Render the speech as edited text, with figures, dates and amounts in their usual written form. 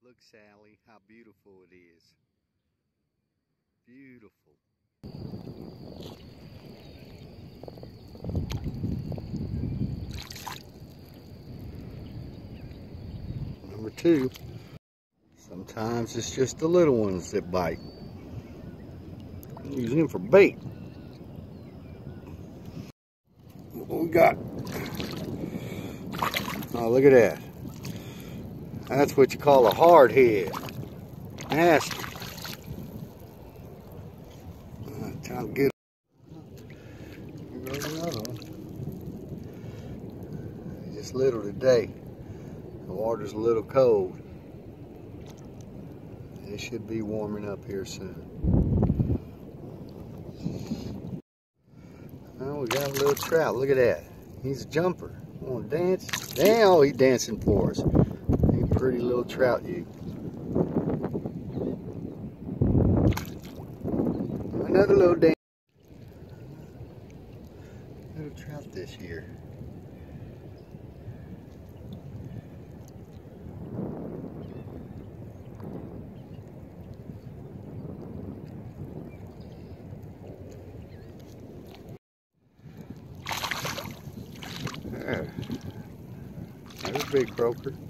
Look, Sally, how beautiful it is. Beautiful. Number two. Sometimes it's just the little ones that bite. I'm using them for bait. What we got? Oh, look at that. That's what you call a hard head. Nasty. Trying to get. Here goes another one. Just little today. The water's a little cold. It should be warming up here soon. Oh, we got a little trout. Look at that. He's a jumper. Want to dance? Damn, oh, he's dancing for us. He's a pretty little trout, you. Another little dance. Little trout this year. There's a big croaker.